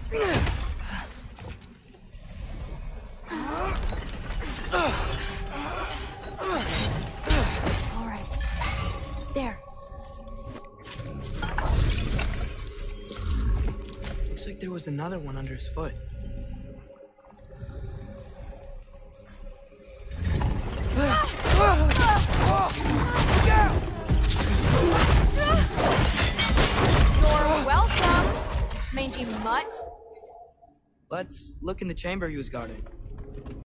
All right. There. Looks like there was another one under his foot. You're welcome, mangy mutt. Let's look in the chamber he was guarding.